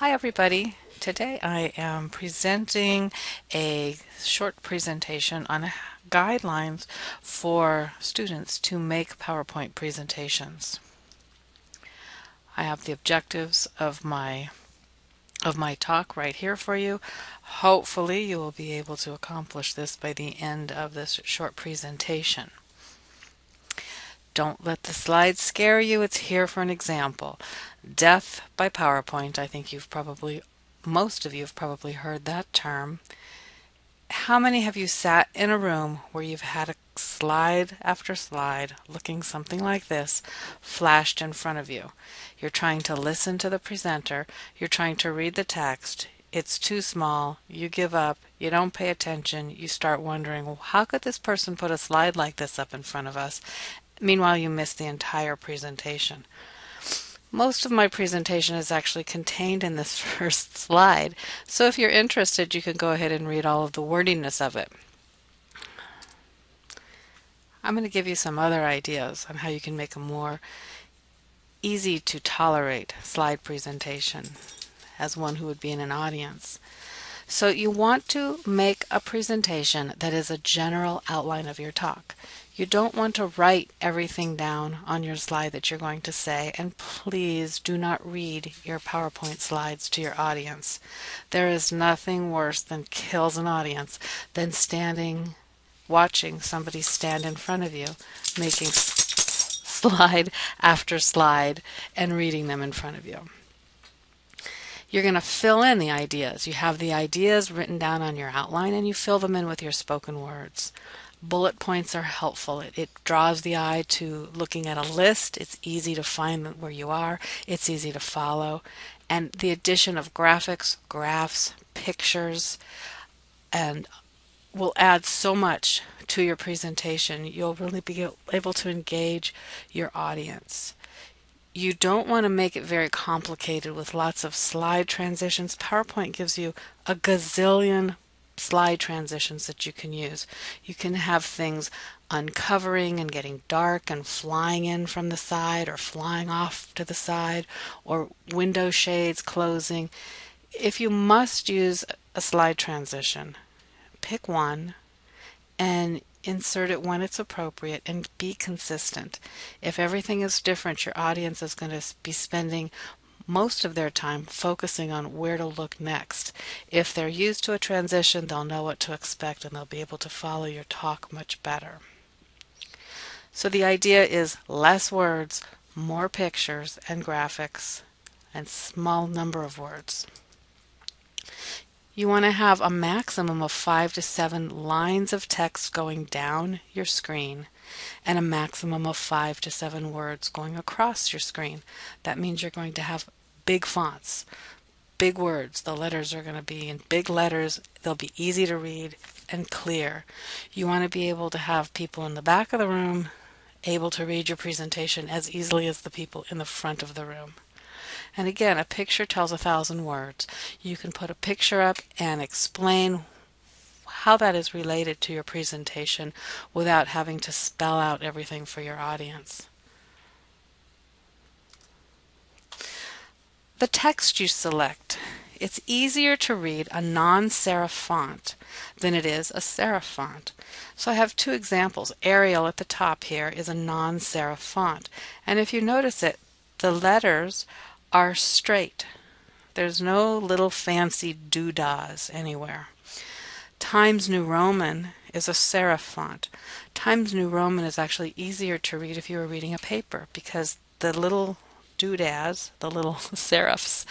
Hi everybody. Today I am presenting a short presentation on guidelines for students to make PowerPoint presentations. I have the objectives of my talk right here for you. Hopefully you will be able to accomplish this by the end of this short presentation. Don't let the slides scare you. It's here for an example. Death by PowerPoint. I think most of you have probably heard that term. How many have you sat in a room where you've had a slide after slide looking something like this flashed in front of you? You're trying to listen to the presenter. You're trying to read the text. It's too small. You give up. You don't pay attention. You start wondering, well, how could this person put a slide like this up in front of us? Meanwhile, you miss the entire presentation. Most of my presentation is actually contained in this first slide, so if you're interested, you can go ahead and read all of the wordiness of it. I'm going to give you some other ideas on how you can make a more easy to tolerate slide presentation as one who would be in an audience. So you want to make a presentation that is a general outline of your talk. You don't want to write everything down on your slide that you're going to say, and please do not read your PowerPoint slides to your audience. There is nothing worse than kills an audience than watching somebody stand in front of you, making slide after slide and reading them in front of you. You're going to fill in the ideas. You have the ideas written down on your outline and you fill them in with your spoken words. Bullet points are helpful. It draws the eye to looking at a list. It's easy to find where you are. It's easy to follow. And the addition of graphics, graphs, pictures, and will add so much to your presentation. You'll really be able to engage your audience. You don't want to make it very complicated with lots of slide transitions. PowerPoint gives you a gazillion slide transitions that you can use. You can have things uncovering and getting dark and flying in from the side or flying off to the side, or window shades closing. If you must use a slide transition, pick one and insert it when it's appropriate and be consistent. If everything is different, your audience is going to be spending most of their time focusing on where to look next. If they're used to a transition, they'll know what to expect and they'll be able to follow your talk much better. So the idea is less words, more pictures and graphics, and small number of words. You want to have a maximum of 5 to 7 lines of text going down your screen and a maximum of 5 to 7 words going across your screen. That means you're going to have big fonts, big words. The letters are going to be in big letters. They'll be easy to read and clear. You want to be able to have people in the back of the room able to read your presentation as easily as the people in the front of the room. And again, a picture tells 1,000 words. You can put a picture up and explain how that is related to your presentation without having to spell out everything for your audience. The text you select. It's easier to read a non-serif font than it is a serif font. So I have two examples. Arial at the top here is a non-serif font. And if you notice it, the letters are straight. There's no little fancy doodahs anywhere. Times New Roman is a serif font. Times New Roman is actually easier to read if you were reading a paper because the little doodads, the little serifs,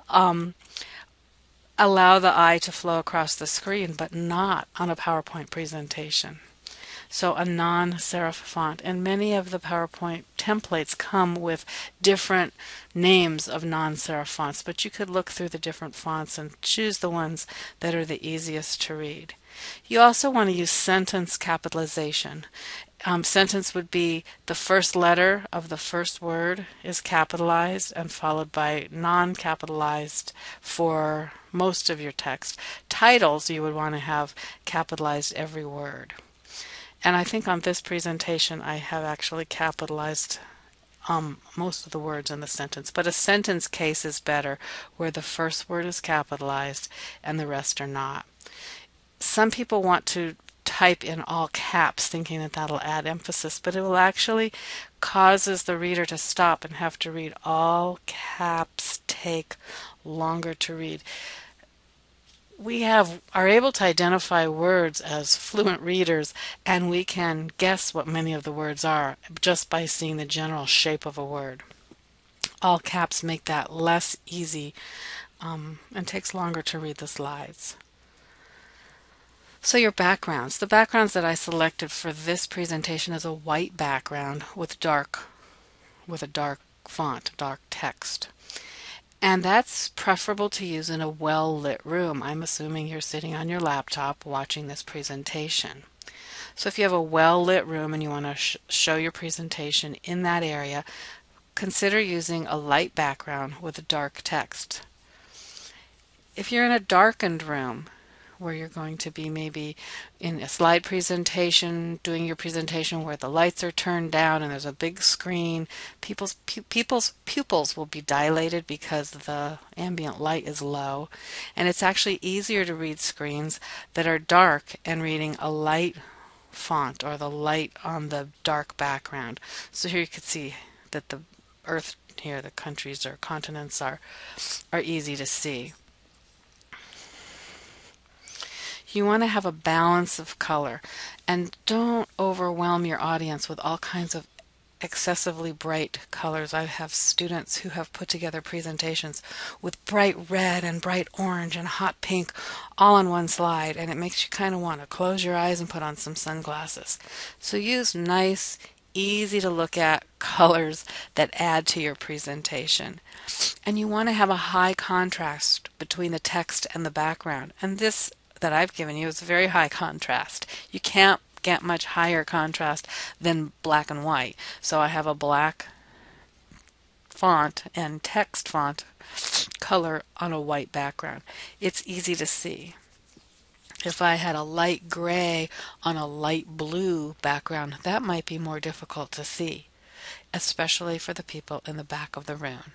allow the eye to flow across the screen, but not on a PowerPoint presentation. So a non-serif font, and many of the PowerPoint templates come with different names of non-serif fonts, but you could look through the different fonts and choose the ones that are the easiest to read. You also want to use sentence capitalization. Sentence would be the first letter of the first word is capitalized and followed by non-capitalized for most of your text. Titles you would want to have capitalized every word. And I think on this presentation I have actually capitalized most of the words in the sentence, but a sentence case is better where the first word is capitalized and the rest are not. Some people want to type in all caps thinking that that'll add emphasis, but it will actually causes the reader to stop and have to read. All caps take longer to read. We are able to identify words as fluent readers, and we can guess what many of the words are just by seeing the general shape of a word. All caps make that less easy and takes longer to read the slides. So your backgrounds. The backgrounds that I selected for this presentation is a white background with a dark font, dark text. And that's preferable to use in a well-lit room. I'm assuming you're sitting on your laptop watching this presentation. So if you have a well-lit room and you want to show your presentation in that area, consider using a light background with a dark text. If you're in a darkened room, where you're going to be maybe in a slide presentation, doing your presentation where the lights are turned down and there's a big screen, people's pupils will be dilated because the ambient light is low, and it's actually easier to read screens that are dark and reading a light font or the light on the dark background. So here you can see that the earth here, the countries or continents are easy to see. You want to have a balance of color, and don't overwhelm your audience with all kinds of excessively bright colors. I have students who have put together presentations with bright red and bright orange and hot pink all on one slide, and it makes you kind of want to close your eyes and put on some sunglasses. So use nice, easy to look at colors that add to your presentation. And you want to have a high contrast between the text and the background. And this that I've given you is very high contrast. You can't get much higher contrast than black and white. So I have a black font and text font color on a white background. It's easy to see. If I had a light gray on a light blue background, that might be more difficult to see, especially for the people in the back of the room.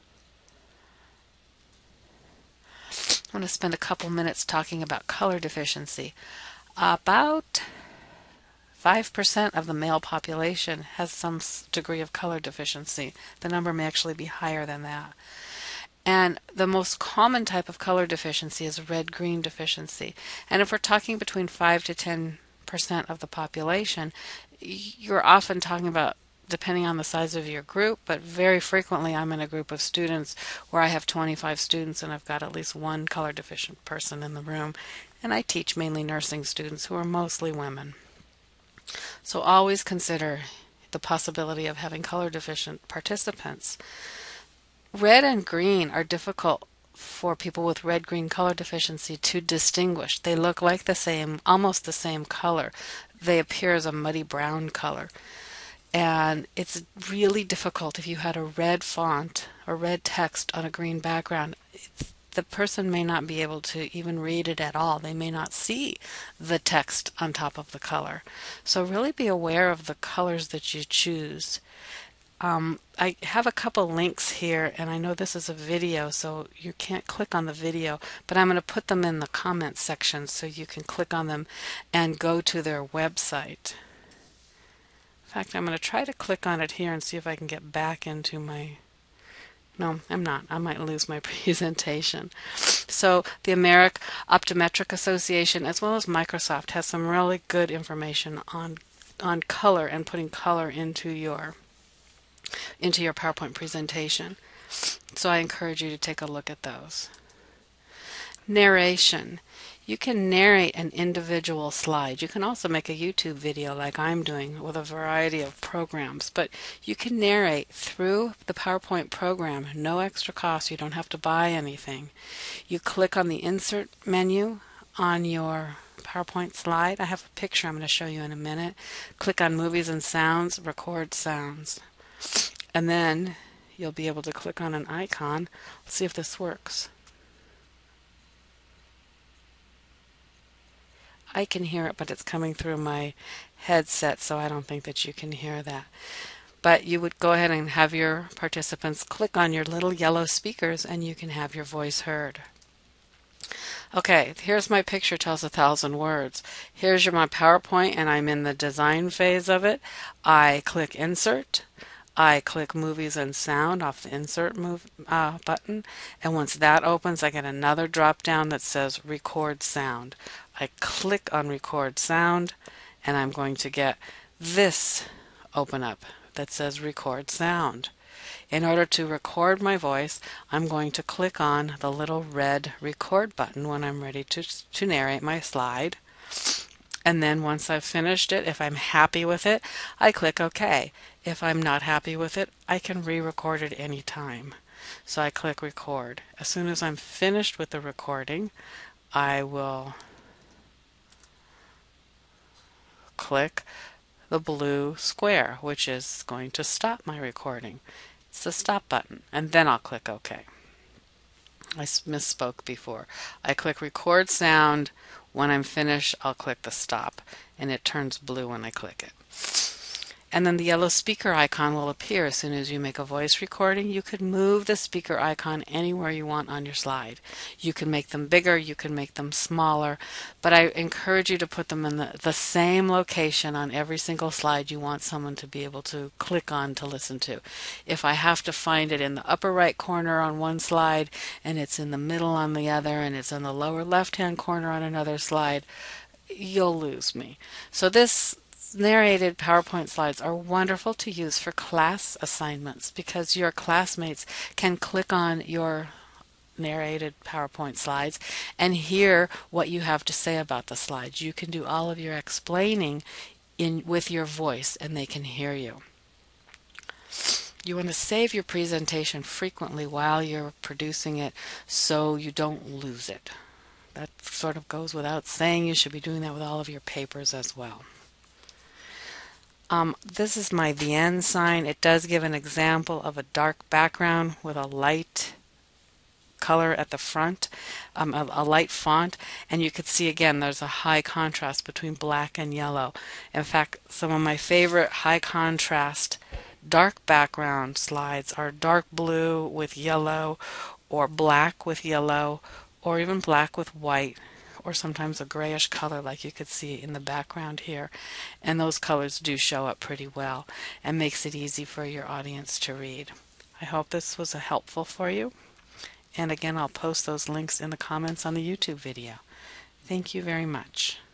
I'm going to spend a couple minutes talking about color deficiency. About 5% of the male population has some degree of color deficiency. The number may actually be higher than that. And the most common type of color deficiency is red-green deficiency. And if we're talking between 5 to 10% of the population, you're often talking about, depending on the size of your group, but very frequently I'm in a group of students where I have 25 students and I've got at least one color deficient person in the room, and I teach mainly nursing students who are mostly women. So always consider the possibility of having color deficient participants. Red and green are difficult for people with red-green color deficiency to distinguish. They look like the same, almost the same color. They appear as a muddy brown color. And it's really difficult if you had a red font or red text on a green background. The person may not be able to even read it at all. They may not see the text on top of the color. So really be aware of the colors that you choose. I have a couple links here, and I know this is a video, so you can't click on the video, but I'm going to put them in the comments section so you can click on them and go to their website. In fact, I'm going to try to click on it here and see if I can get back into my... No, I'm not. I might lose my presentation. So the American Optometric Association as well as Microsoft has some really good information on color and putting color into your PowerPoint presentation. So I encourage you to take a look at those. Narration. You can narrate an individual slide. You can also make a YouTube video like I'm doing with a variety of programs, but you can narrate through the PowerPoint program, no extra cost. You don't have to buy anything. You click on the Insert menu on your PowerPoint slide. I have a picture I'm going to show you in a minute. Click on Movies and Sounds, Record Sounds. And then you'll be able to click on an icon. Let's see if this works. I can hear it, but it's coming through my headset, so I don't think that you can hear that. But you would go ahead and have your participants click on your little yellow speakers and you can have your voice heard. Okay, here's my picture tells 1,000 words. Here's my PowerPoint and I'm in the design phase of it. I click Insert. I click Movies and Sound off the Insert button, and once that opens I get another drop down that says Record Sound. I click on Record Sound and I'm going to get this open up that says Record Sound. In order to record my voice, I'm going to click on the little red record button when I'm ready to narrate my slide. And then once I've finished it, if I'm happy with it, I click OK. If I'm not happy with it, I can re-record it anytime. So I click record. As soon as I'm finished with the recording, I will click the blue square, which is going to stop my recording. It's the stop button, and then I'll click OK. I misspoke before. I click record sound. When I'm finished, I'll click the stop, and it turns blue when I click it. And then the yellow speaker icon will appear as soon as you make a voice recording. You could move the speaker icon anywhere you want on your slide. You can make them bigger, you can make them smaller, but I encourage you to put them in the same location on every single slide you want someone to be able to click on to listen to. If I have to find it in the upper right corner on one slide, and it's in the middle on the other, and it's in the lower left-hand corner on another slide, you'll lose me. So this narrated PowerPoint slides are wonderful to use for class assignments because your classmates can click on your narrated PowerPoint slides and hear what you have to say about the slides. You can do all of your explaining with your voice and they can hear you. You want to save your presentation frequently while you're producing it so you don't lose it. That sort of goes without saying. You should be doing that with all of your papers as well. This is my The End sign. It does give an example of a dark background with a light color at the front, a light font, and you could see again there's a high contrast between black and yellow. In fact, some of my favorite high contrast dark background slides are dark blue with yellow, or black with yellow, or even black with white, or sometimes a grayish color like you could see in the background here. And those colors do show up pretty well and makes it easy for your audience to read. I hope this was helpful for you. And again, I'll post those links in the comments on the YouTube video. Thank you very much.